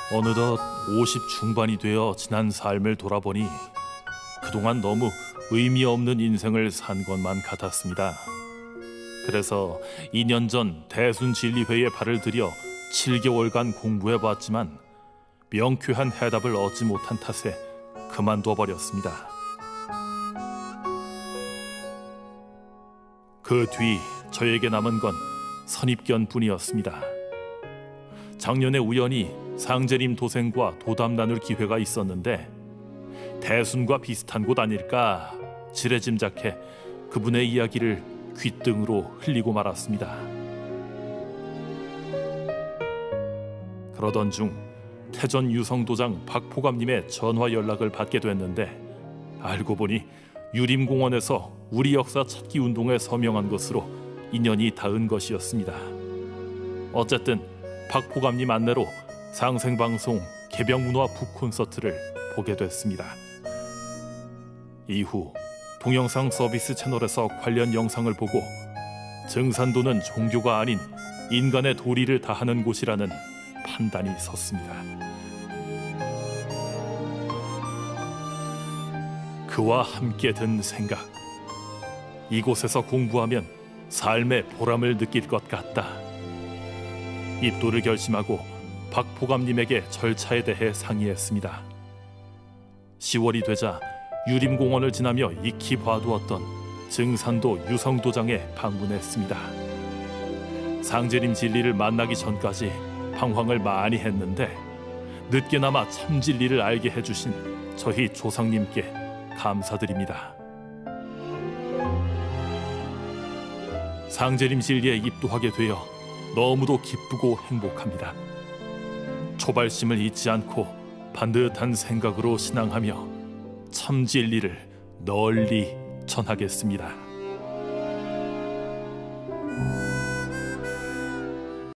어느덧 50 중반이 되어 지난 삶을 돌아보니 그동안 너무 의미 없는 인생을 산 것만 같았습니다. 그래서 2년 전 대순진리회에 발을 들여 7개월간 공부해봤지만 명쾌한 해답을 얻지 못한 탓에 그만둬 버렸습니다. 그 뒤 저에게 남은 건 선입견뿐이었습니다. 작년에 우연히 상제림 도생과 도담 나눌 기회가 있었는데 대순과 비슷한 곳 아닐까 지레짐작해 그분의 이야기를 귓등으로 흘리고 말았습니다. 그러던 중 태전 유성도장 박포감님의 전화 연락을 받게 됐는데 알고 보니 유림공원에서 우리 역사 찾기 운동에 서명한 것으로 인연이 닿은 것이었습니다. 어쨌든 박포감님 안내로 상생방송 개병문화 북콘서트를 보게 됐습니다. 이후 동영상 서비스 채널에서 관련 영상을 보고 증산도는 종교가 아닌 인간의 도리를 다하는 곳이라는 판단이 섰습니다. 그와 함께 든 생각. 이곳에서 공부하면 삶의 보람을 느낄 것 같다. 입도를 결심하고 박포감님에게 절차에 대해 상의했습니다. 10월이 되자 유림공원을 지나며 익히 봐두었던 증산도 유성도장에 방문했습니다. 상제림 진리를 만나기 전까지 방황을 많이 했는데 늦게나마 참 진리를 알게 해주신 저희 조상님께 감사드립니다. 상제림 진리에 입도하게 되어 너무도 기쁘고 행복합니다. 초발심을 잊지 않고 반듯한 생각으로 신앙하며 참 진리를 널리 전하겠습니다.